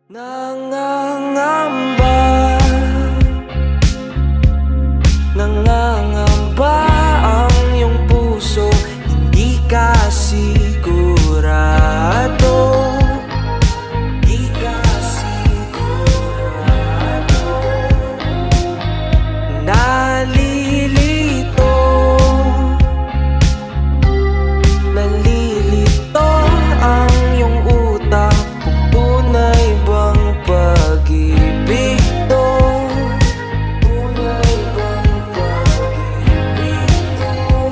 Nangangamba, nangangamba ang iyong puso, hindi ka sigurado. Hindi ka sigurado. Nalilito, nalilito ang iyong utak. Kung tunay bang pag-ibig to? Tunay bang pag-ibig to?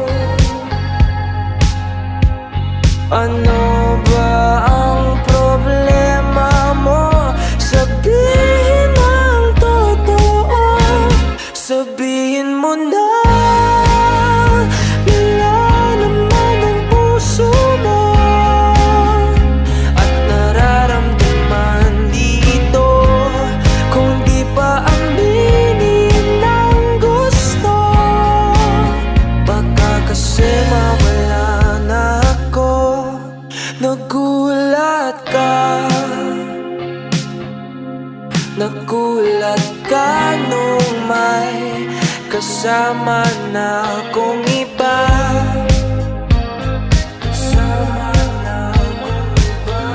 Ano ba ang problema mo? Sabihin ang totoo. Sabihin mo na nilalaman ang puso mo at nararamdaman dito. Kung di pa aminin ang gusto, baka kasi mawala na ako. Nagulat ka, nagulat ka nung may kasama na akong iba. Kasama na akong iba.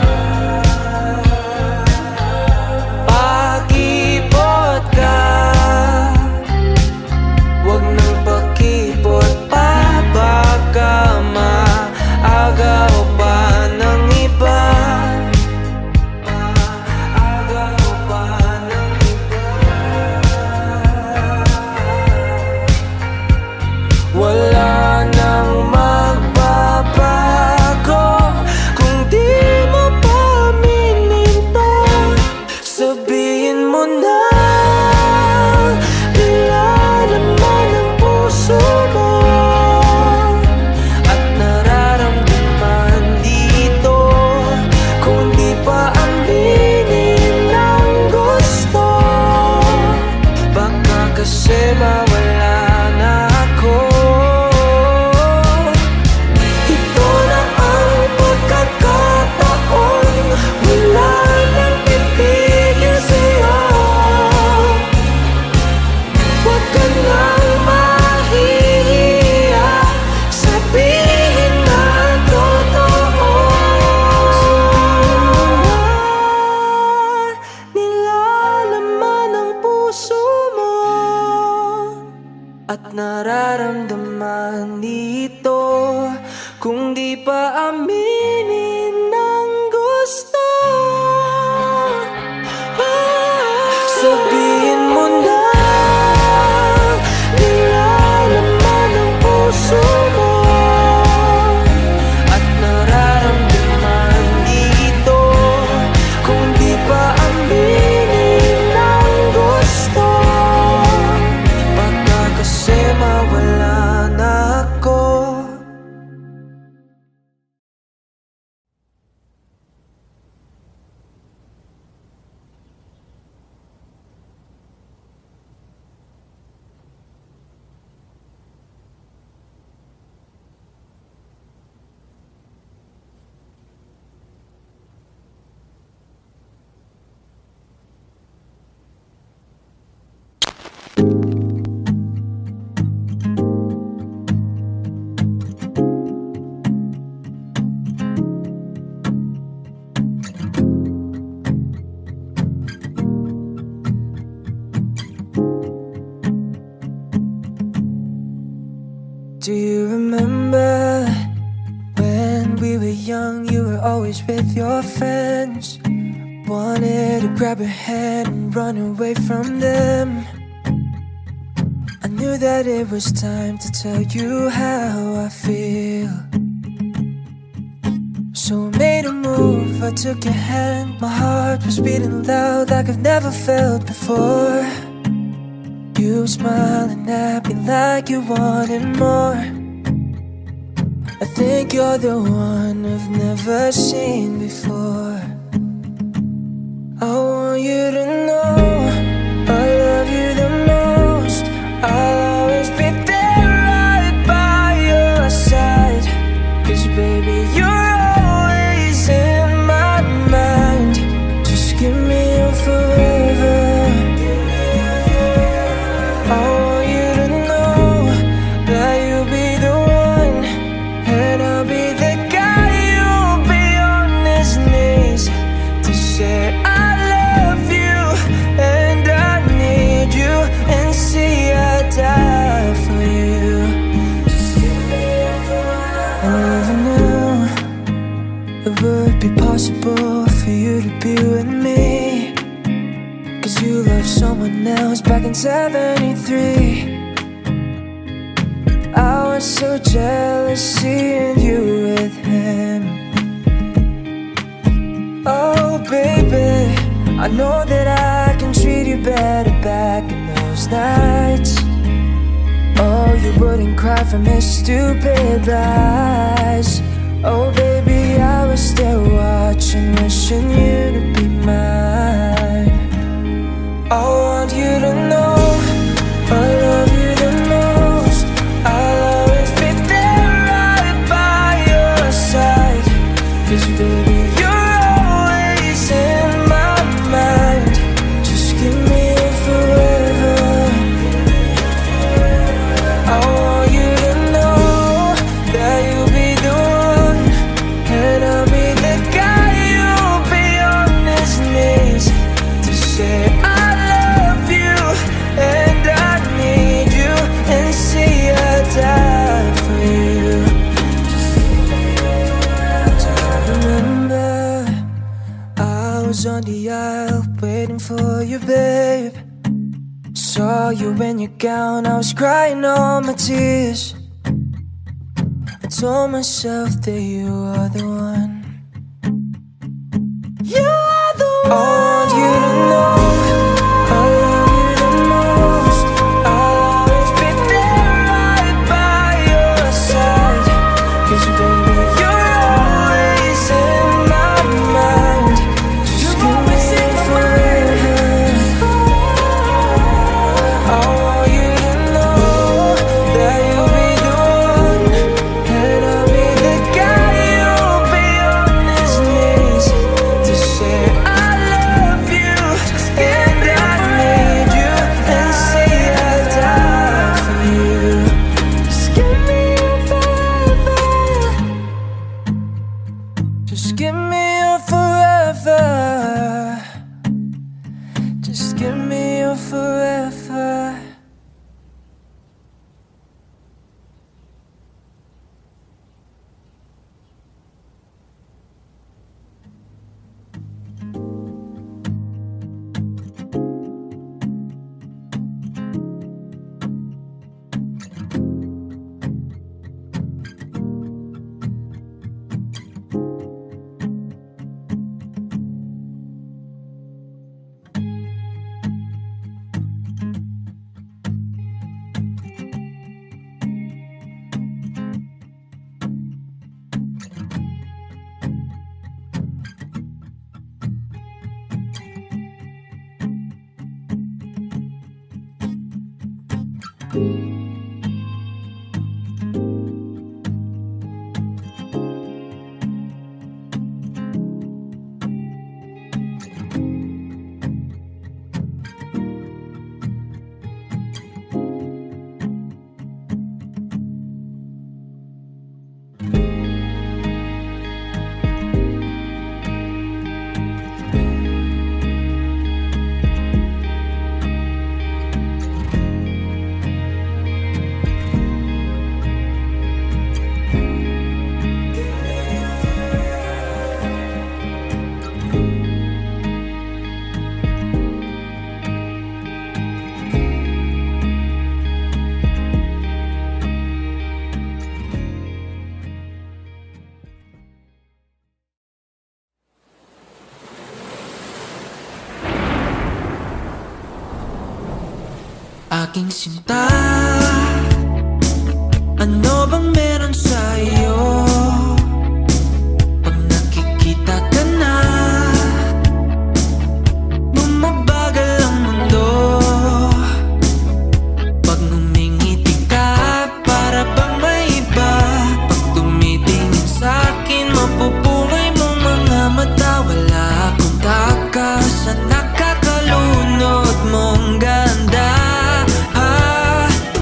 Pakipot ka, wag nang pakipot pa. Baka maagaw pa ng iba. Maagaw pa ng iba. Wala nang magbabago kung di mo pa aminin to. Sabihin mo na nilalaman ang puso mo at nararamdaman dito. Kung di pa aminin ang gusto, baka kasi mawala na ako. Ito na ang pagkakataon, wala nang pipigil sa'yo. Huwag ka nang mahihiya, sabihin na ang totoo. Nilalaman ang puso mo at nararamdaman dito. Kung di pa aminin ang gusto, sabihin mo na nilalaman ang puso mo at nararamdaman dito. Kung di pa aminin ang gusto, baka kasi mawala na ako. Do you remember when we were young? You were always with your friends. Wanted to grab your hand and run away from them. I knew that it was time to tell you how I feel. So I made a move, I took your hand. My heart was beating loud like I've never felt before. You smiling at me like you wanted more. I think you're the one I've never seen before. I want you to know I love you the most. I'll always be there right by your side. 'Cause baby, you're always in my mind. Just give me someone else back in '73. I was so jealous seeing you with him. Oh baby, I know that I can treat you better back in those nights. Oh, you wouldn't cry from his stupid lies. Oh baby, I was still watching, wishing you to be mine. I want you to know I love you the most. I'll always be there right by your side. 'Cause baby, you're always in my mind. Just give me a forever. I want you to know that you'll be the one, and I'll be the guy you'll be on his knees to say I love you and I need you, and see I die for you. Do you remember I was on the aisle waiting for you, babe? Saw you in your gown, I was crying all my tears. I told myself that you are the one. You are the one. I want you to know I love you the most. I'll always be there right by your side. 'Cause baby, you're always in my mind. Just give me forever. I want you to know that you'll be the one, and I'll be the guy you'll be on his knees to say I love you and I need you, and say I die for you. Just give me your forever. Just give me your forever. Just give me your forever. Aking sinta, ano bang meron sa'yo? Pag nakikita ka na, bumabagal ang mundo. Pag ngumingiti ka, para bang may iba. Pag tumitingin sa'kin, mapupungay mo mga mata. Wala akong takas sa nakakalunod mong ganda.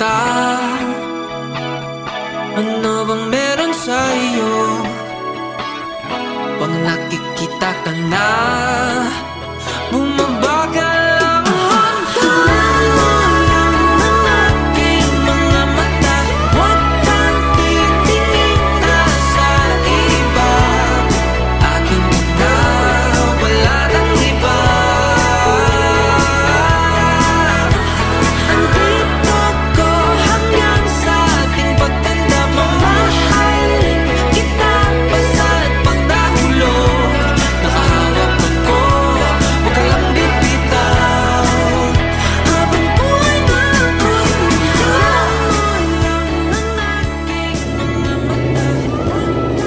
mata. Ano bang meron sa'yo? Pag nakikita ka na, bumabagal ang hanggan ng aking mga mata. Huwag kang titingin na sa iba. Akin ka na, wala nang iba. Andito ko hanggang sa ating pagtanda. Mamahalin kita basta't pagdahulog. Nakahawak ako, huwag ka lang bibitaw. Habang buhay na ako'y bigyan mo lang ng aking mga mata.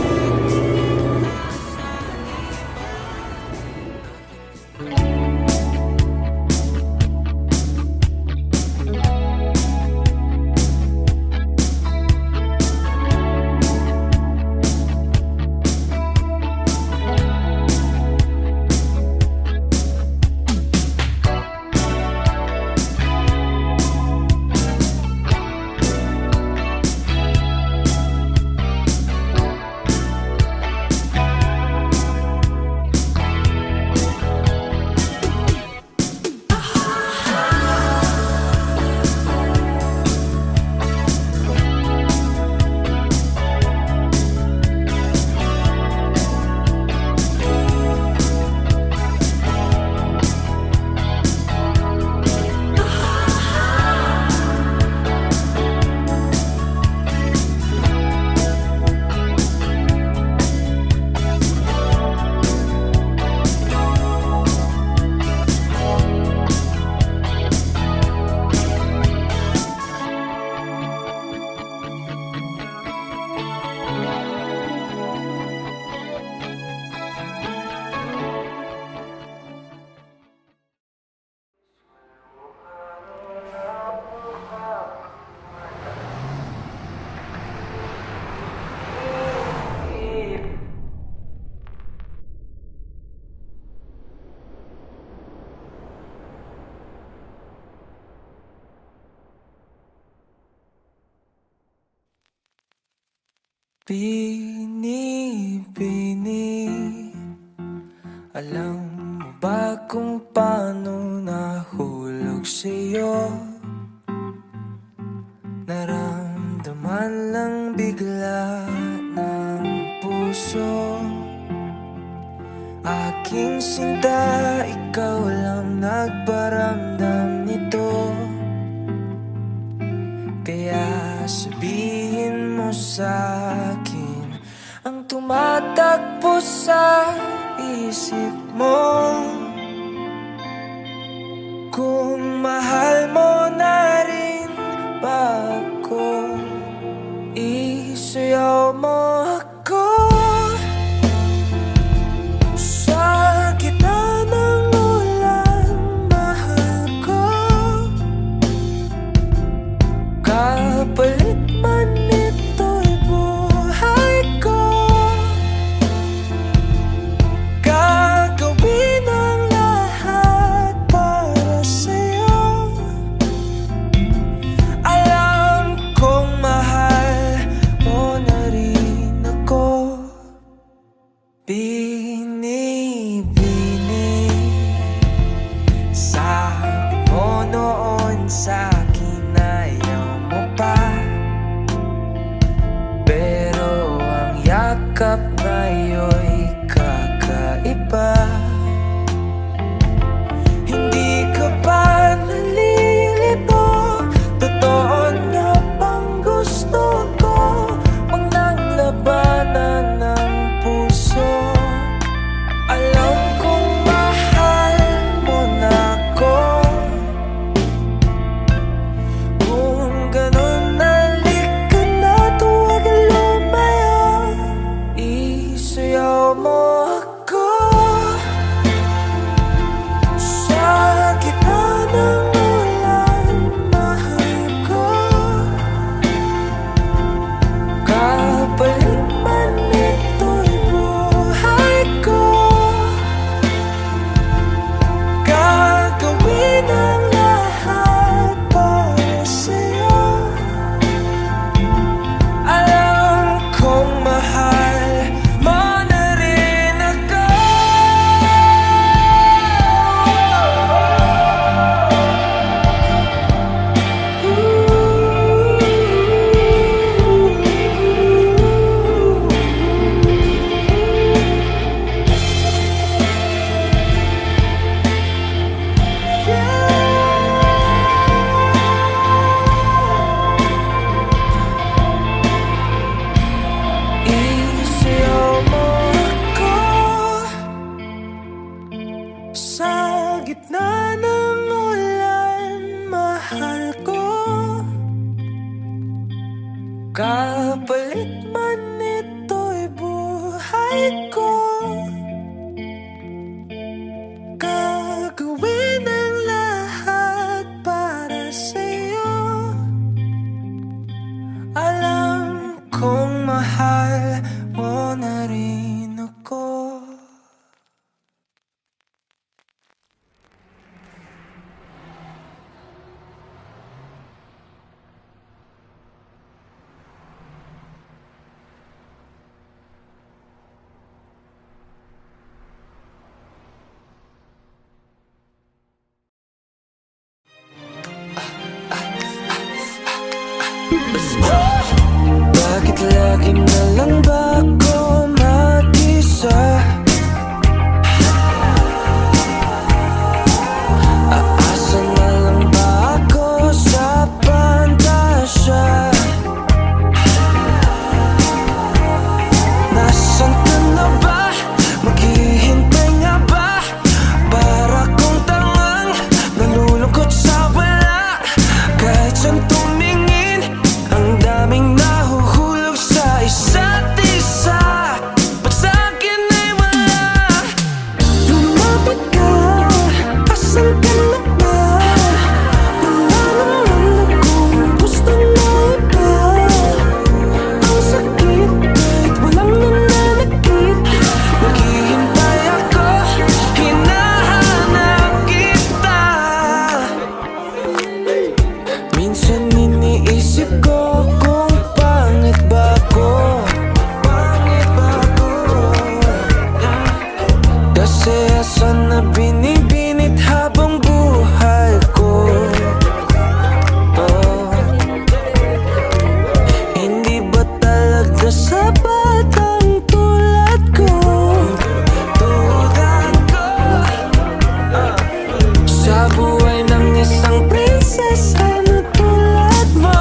Bini-bini, alam mo ba kung paano nahulog sa'yo? Naramdaman lang bigla ng puso. Aking sinta, ikaw lang nagparamdam nito. Kaya sabihin mo sa'kin ang tumatakbo sa isip mo. Kung mahal mo na rin ba ako, isayaw mo ako sa gitna ng ulan, mahal ko. Kapalit man ito'y buhay ko, gagawin ang lahat para sa'yo. Alam kong mahal mo na rin ako. Bini-bini, sabi mo noon sa'kin ayaw mo pa. Pero ang yakap ngayon'y kakaiba. Hindi ka ba nalilito? Totoo na bang gusto ko? Huwag nang labanan ng puso. Alam kong mahal mo na ako. Kung ganun, halika na't huwag lumayo. Kapalit man ito'y buhay ko, gagawin ang lahat para sa'yo. Alam kong mahal mo na rin ako. Bakit lagi na lang ba ako mag-isa? Aasa na lang ba ako sa pantasya? Nasaan ka na ba? Maghihintay nga ba? Para kong tangang nalulungkot sa wala. Kahit saan tumingin, ang daming nahuhulog sa isa't isa. Ba't sa'kin ay wala? Lumapit ka, asan ka na ba? Wala naman akong gusto na iba. Ang sakit kahit walang nananakit. Naghihintay ako, hinahanap kita. Minsan iniisip ko kung pangit ba ako. Kasi asan na binibinit habang buhay ko. Hindi ba talaga sapat ang tulad ko? Sa buhay ng isang prinsesa na tulad mo.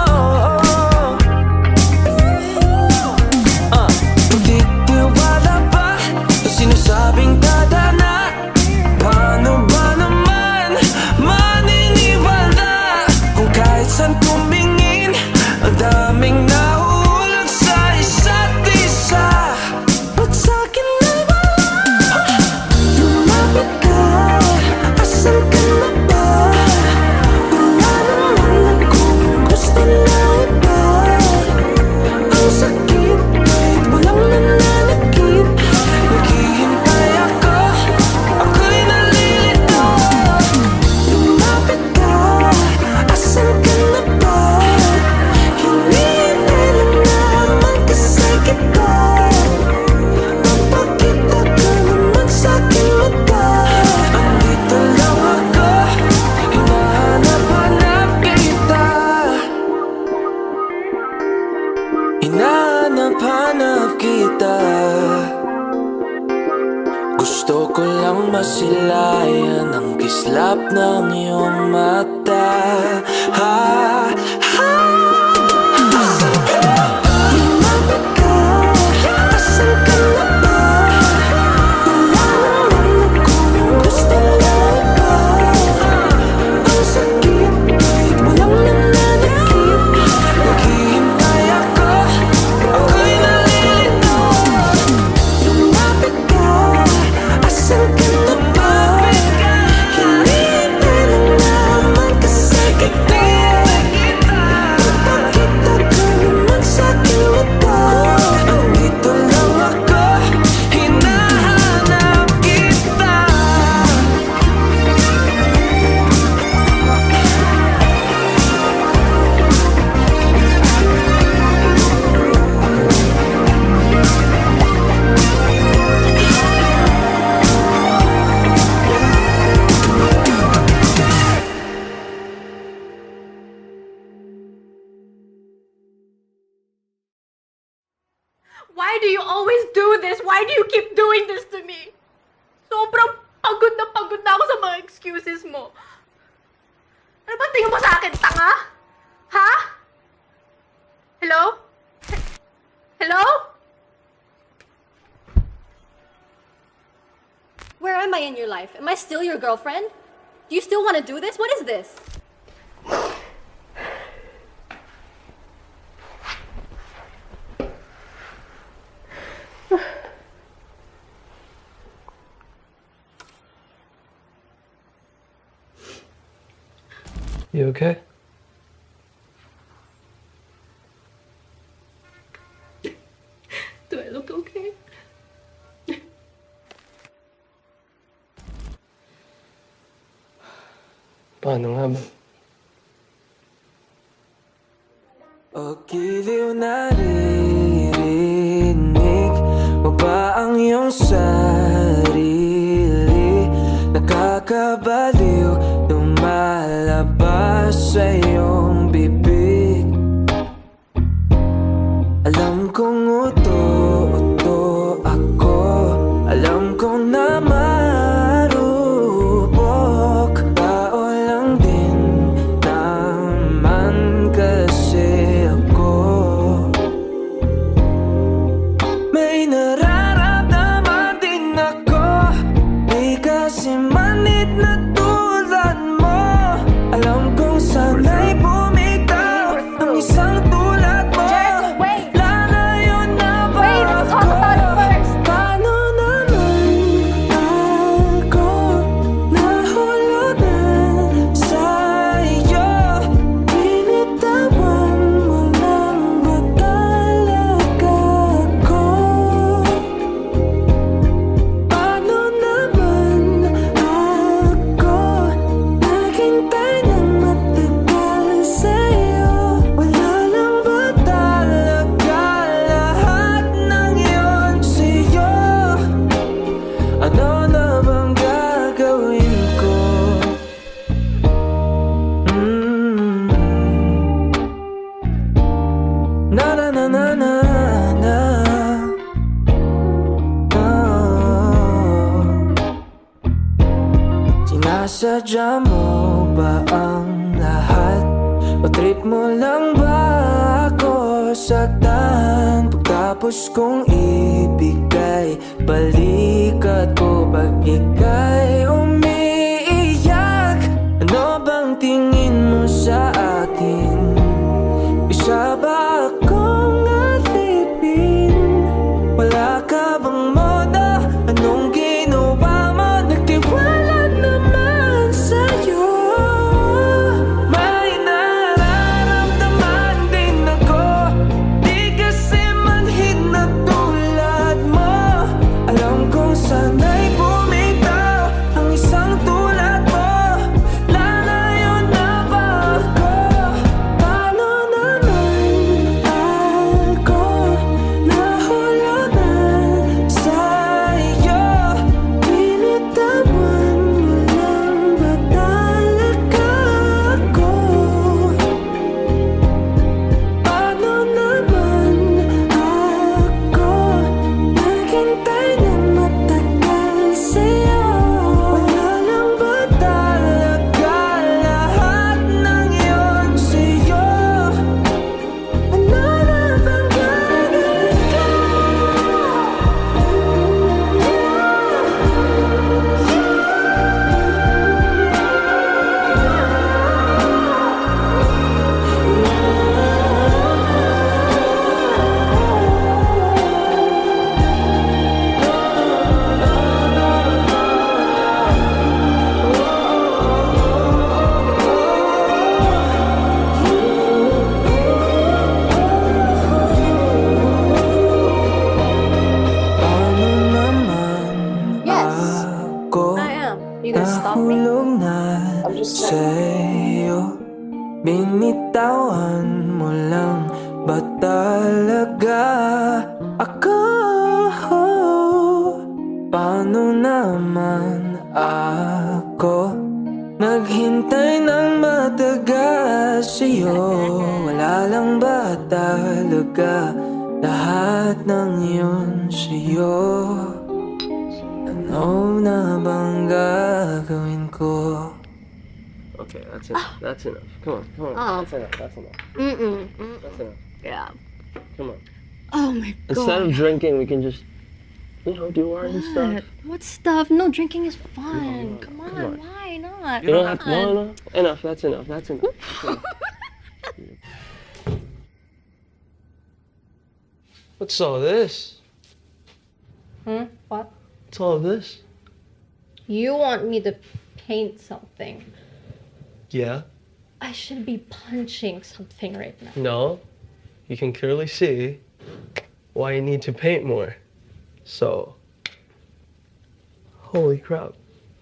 Magtitiwala ba sa sinasabing dadana? Paano ba naman maniniwala kung kahit saan tumingin, ang daming nahuhulog sa isa't isa? Ba't sa'kin na wala? Lumapit ka, asan ka na ba? Wala naman akong gusto na iba. Ang sakit kahit walang nananakit. Naghihintay ako, ako'y nalilito. Lumapit ka, asan ka na ba? Hinihintay lang naman kasi kita. Napakita ka naman sa'king mata. Andito lang ako, hinahanap-hanap kita. Hinahanap-hanap kita. Gusto ko lang masilayan ang kislap ng iyong mata. Ha, ha. Lumapit ka, asan ka na ba? Wala naman akong gusto na iba. Ang sakit kahit walang nananakit. Naghihintay ako, ako'y nalilito. Lumapit ka, asan ka na ba? Hinihintay lang naman kasi kita. Napakita ka naman sa'king mata. Andito lang ako, hinahanap kita. Why do you always do this? Why do you keep doing this to me? Sobrang pagod na ako sa mga excuses mo. Ano ba tingin mo sa akin, tanga? Ha? Hello? Hello? Where am I in your life? Am I still your girlfriend? Do you still want to do this? What is this? You okay? Do I look okay? Paano nga ba? O giliw naririnig mo ba ang iyong sarili? Nakakabaliw lumalabas sa iyong bibig. Alam kong uto-uto ako, alam kong na marupok. Tao lang din naman kasi ako. May nararamdaman din ako, di kasi manid na tulad mo. Alam kong sana'y bumitaw ang isang tulad mo. Lalayo na ba ako? Paano naman ako nahulugan sa'yo? Binitawan mo lang ba talaga ako? Paano naman ako naghintay ng matagal sa'yo? Wala lang ba talaga lahat ng yun sa'yo? Ano na bang gagawin ko? Na na na na na na. Sinasadya mo ba ang lahat? O trip mo lang ba ako saktan? Pagkapos kong ibigay balikat ko pag ika'y umiiyak. Ano bang tingin mo sa akin? Isa ba akong alipin? Wala ka bang moda? Anong ginawa mo? Nagtiwala naman sa'yo. May nararamdaman din ako, di kasi manhid na tulad mo. Alam kong sana'y bumitaw ang isang tulad mo. Lalayo na ba ako? Paano naman ako nahulugan sa'yo? Binitawan mo lang ba talaga ako? Paano naman ako naghintay ng matagal sa'yo? Wala lang ba talaga lahat ng yun sa'yo? Ano na bang gagawin ko? Paano naman Yes, ako I am. You gonna stop me? nahulog na I'm just sa'yo? Binitawan mo lang ba talaga ako? Paano naman ako naghintay ng matagal sa'yo? Wala lang ba talaga lahat ng yun sa'yo? Ano na bang gagawin ko? Okay, that's enough. That's enough. Come on. Oh. That's enough. That's enough. That's enough. Yeah. Come on. Oh my Instead god. of drinking, we can just, do our own stuff. What stuff? No, drinking is fun. No, Come come on, on. why not? You don't have to. No. Enough. That's enough. That's enough. What's all this? What? What's all this? You want me to paint something. Yeah. I should be punching something right now. No, you can clearly see why you need to paint more. So, holy crap.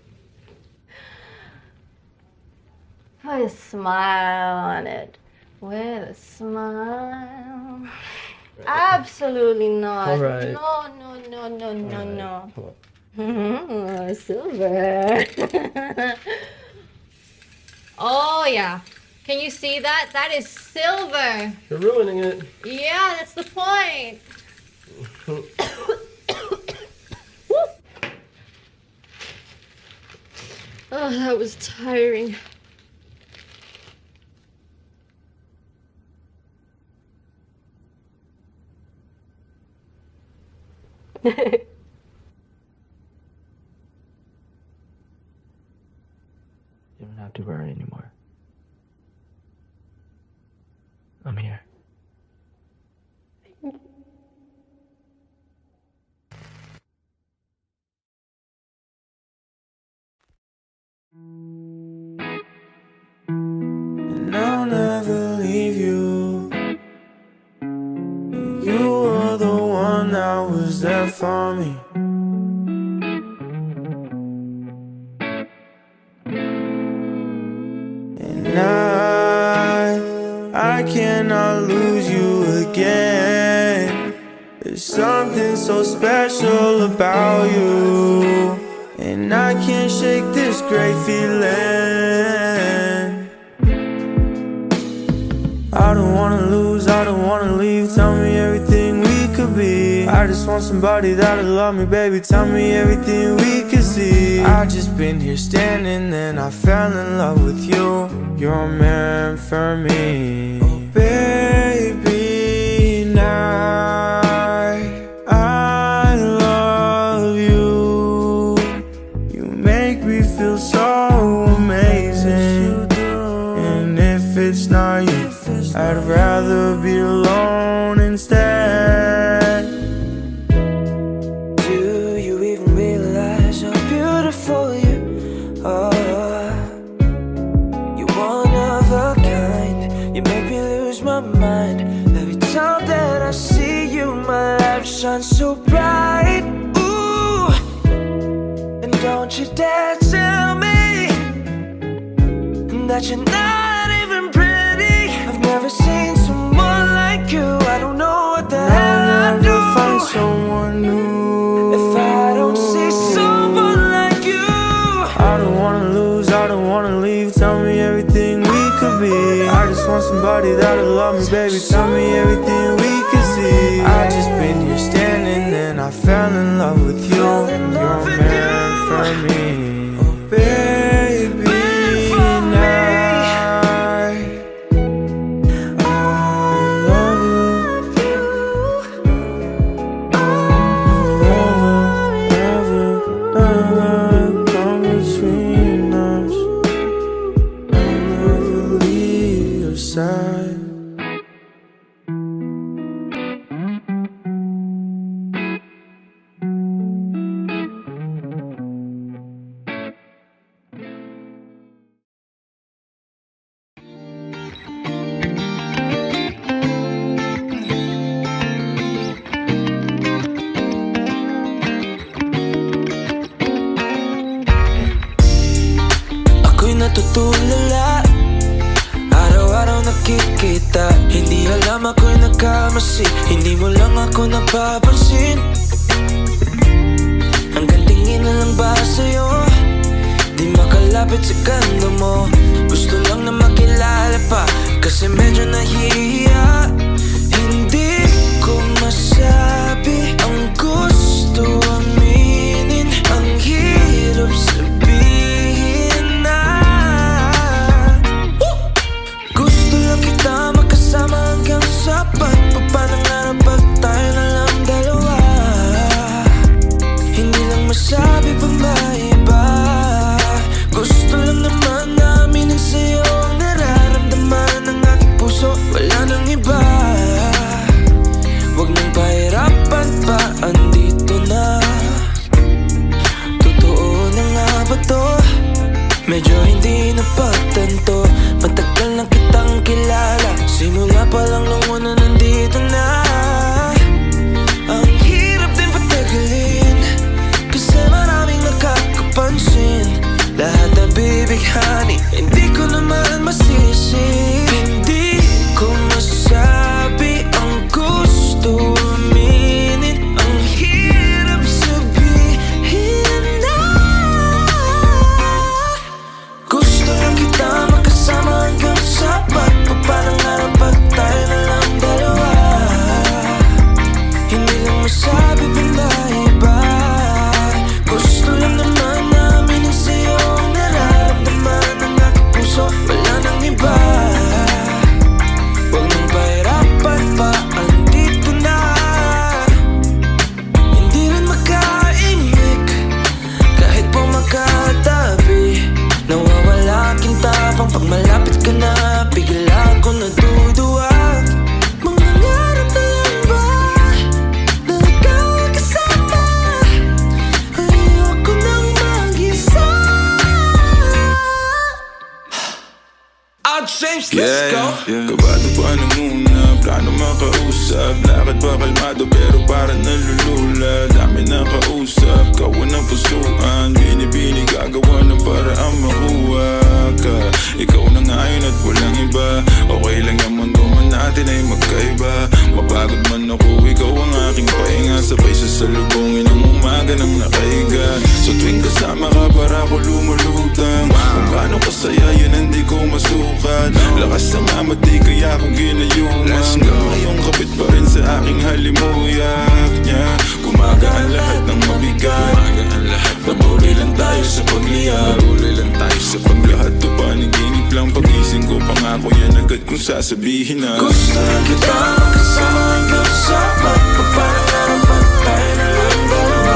Put a smile on it. With a smile. Absolutely not. All right. No. Silver. Oh, yeah. Can you see that? That is silver. You're ruining it. Yeah, that's the point. Oh, that was tiring. You don't have to worry anymore. I'm here. And I'll never leave you. You were the one that was there for me. And I cannot lose you again. There's something so special about you, and I can't shake this great feeling. I don't wanna lose, I don't wanna leave. Tell me everything we could be. I just want somebody that'll love me, baby. Tell me everything we could see. I just been here standing, then I fell in love with you. You're meant for me. Oh, baby, now I love you. You make me feel so amazing. And if it's not you, I'd rather be alone instead. Do you even realize how beautiful you are? You're one of a kind. You make me lose my mind. Every time that I see you, my life shines so bright. Ooh, and don't you dare tell me that you're not even pretty. I've never seen someone like you. I don't know what the hell I'd do. I'll find someone new if I don't see someone like you. I don't wanna lose, I don't wanna leave. Tell me everything we could be. I just want somebody that'll love me, baby. Tell me everything we could see. I just been here standing, then I fell in love with you. You're meant for me. Oh, baby, natutulala. Araw-araw nakikita. Hindi alam ako'y nagkamasi. Hindi mo lang ako napapansin. Hanggang tingin na lang ba sa'yo? Di makalapit sa ganda mo. Gusto lang na makilala pa, kasi medyo nahihiya. Hindi ko masabi ang gusto aminin. Ang hirap sabihin na gusto lang kita makasama hanggang sa pagpapanangarap pag tayo na lang dalawa. Hindi lang masabi pa maiba. Gusto lang naman namin sa'yo ang nararamdaman ng aking puso. Wala nang iba. lang mo na nandito na. Ang hirap din patagalin kasi maraming nakakapansin. Lahat na bibighani, hindi ko naman masisi. Hindi ko masabi ang gusto aminin. Ang hirap sabihin na gusto lang kita makasama hanggang sapat. Papangarap pag tayo na lang dalawa. Hindi lang masabi pinaiba. Gusto lang naman namin ang sa'yo ang nararamdaman ng aking puso. Wala nang iba. Huwag nang pahirapan pa, andito na. Hindi rin makaimik kahit po magkatabi. Nawawala aking tapang pag malapit ka na. Bigla ako naduduwag. Mangangarap na lang ba na ikaw ay kasama? Ayoko nang mag-isa. James, let's go. Kabado pa na muna, plano makausap. Lakad pa kalmado pero parang nalulula. Dami na kausap, kawan ng pusuan. Binibini gagawa ng paraan makuha ka. Ikaw na ngayon at walang iba. Okay lang yung mundo man natin ay magkaiba. Mapagod man ako, ikaw ang aking pahinga. Sabay sasalubungin ang umaga ng nakahiga. So tuwing kasama ka para ako lumulutang. Kung gaano kasaya yun hindi ko masukat. Lakas ng amat di kaya akong ginayuman. Ngayong kapit pa rin sa aking halimuyak niya. Gumagaan lahat ng mabigat. Nabuli lang tayo sa pagliyab. Lahat to paniginip lang. Pagising ko pangako yan agad kung sasabihin na gusto lang kita makasama hanggang sapat. Papangarap pag tayo na lang dalawa.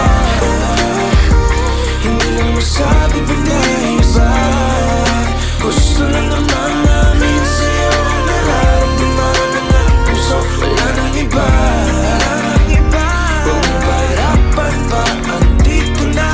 Hindi lang masabi pinaiba. Gusto lang naman namin sa'yo ang nararamdaman ng aking puso. Wala nang iba. Huwag nang pahirapan pa, andito na.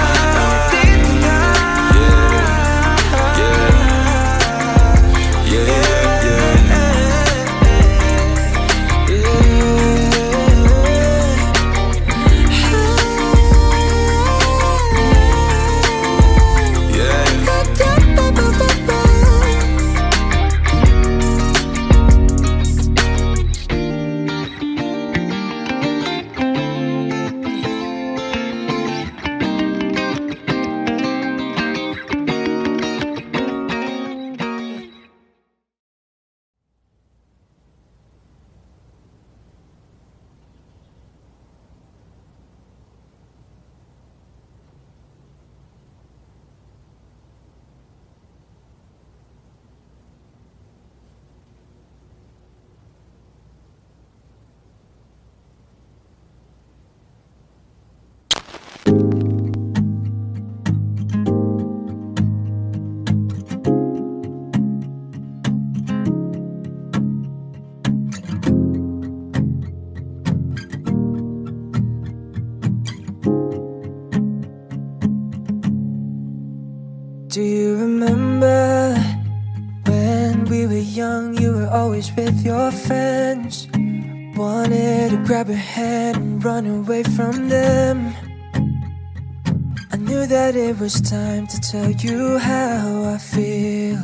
Do you remember when we were young, you were always with your friends? Wanted to grab your hand and run away from them. I knew that it was time to tell you how I feel.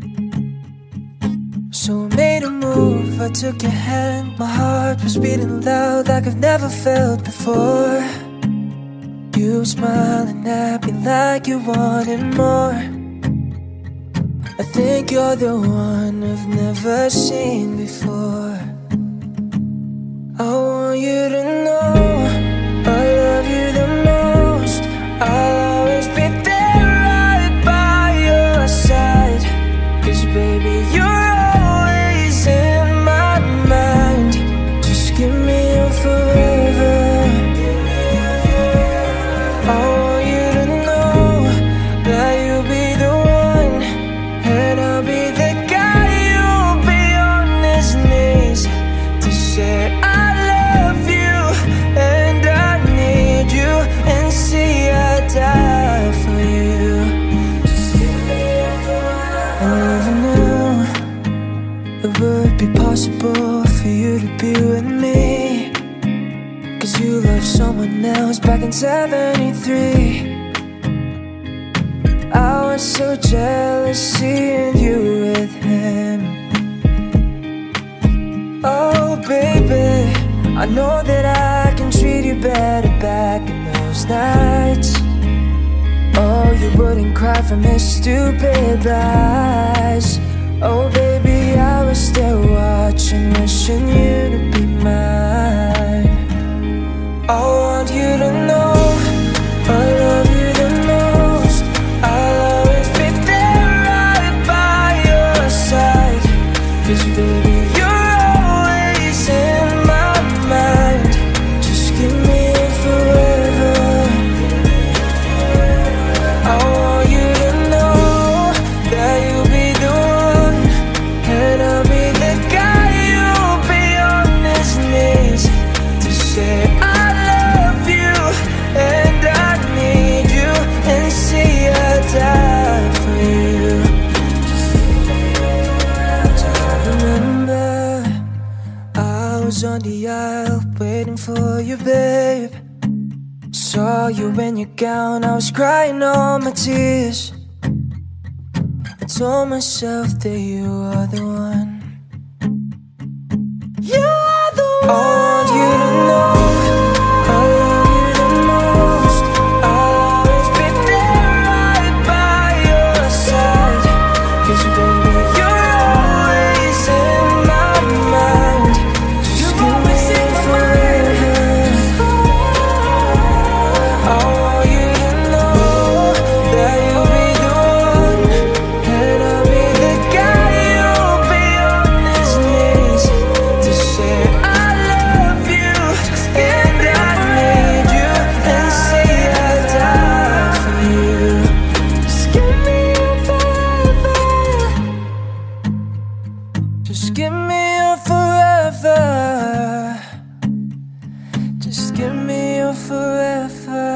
So I made a move, I took your hand. My heart was beating loud like I've never felt before. You smiling at me like you wanted more. I think you're the one I've never seen before. I want you to know I love you the most. I'll always be there right by your side. 'Cause baby, you're always in my mind. Just give me your forever. I want you to know that you'll be the one, and I'll be the guy who'll be on his knees. 'cause you loved someone else back in '73. I was so jealous seeing you with him. Oh baby, I know that I can treat you better back in those nights. Oh, you wouldn't cry from his stupid lies. Oh baby, I was still watching, wishing you to be mine. I want you to know I love you the most. I'll always be there right by your side. 'Cause baby, you're always in my mind. Just give me forever. I want you to know that you'll be the one, and I'll be the guy you'll be on his knees to say I love you and I need you, and see I die for you. Remember, I was on the aisle waiting for you, babe. Saw you in your gown, I was crying all my tears. I told myself that you are the one. You are the one. I want you to know I love you the most. I'll always be there right by your side. 'Cause baby, you're always in my mind. Just give me forever. I want you to know that you'll be the one, and I'll be the guy you'll be on his knees to say I love you and I need you, and say I die for you. Just give me your forever. Just give me your forever. Just give me your forever.